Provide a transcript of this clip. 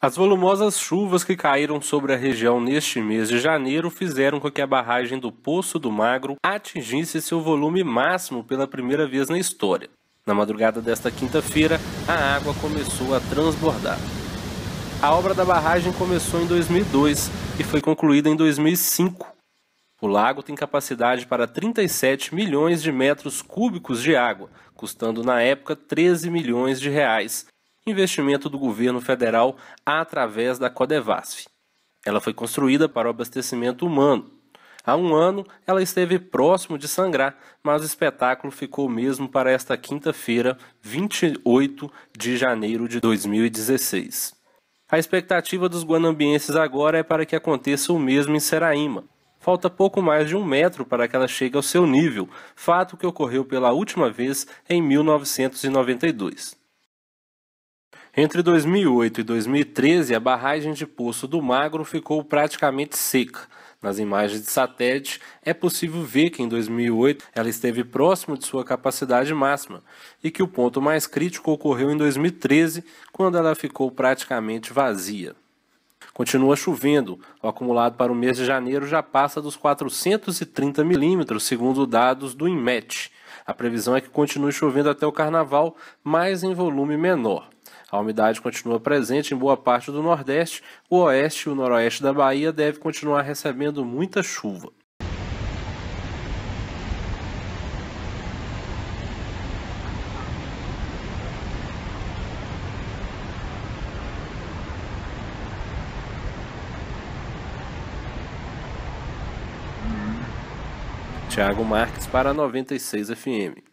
As volumosas chuvas que caíram sobre a região neste mês de janeiro fizeram com que a barragem do Poço do Magro atingisse seu volume máximo pela primeira vez na história. Na madrugada desta quinta-feira, a água começou a transbordar. A obra da barragem começou em 2002 e foi concluída em 2005. O lago tem capacidade para 37 milhões de metros cúbicos de água, custando na época 13 milhões de reais. Investimento do governo federal através da Codevasf. Ela foi construída para o abastecimento humano. Há um ano, ela esteve próximo de sangrar, mas o espetáculo ficou mesmo para esta quinta-feira, 28 de janeiro de 2016. A expectativa dos guanambienses agora é para que aconteça o mesmo em Seraíma. Falta pouco mais de 1 metro para que ela chegue ao seu nível, fato que ocorreu pela última vez em 1992. Entre 2008 e 2013, a barragem de Poço do Magro ficou praticamente seca. Nas imagens de satélite, é possível ver que em 2008 ela esteve próximo de sua capacidade máxima e que o ponto mais crítico ocorreu em 2013, quando ela ficou praticamente vazia. Continua chovendo, o acumulado para o mês de janeiro já passa dos 430 milímetros, segundo dados do INMET. A previsão é que continue chovendo até o carnaval, mas em volume menor. A umidade continua presente em boa parte do Nordeste, o Oeste e o Noroeste da Bahia deve continuar recebendo muita chuva. Thiago Marques para 96 FM.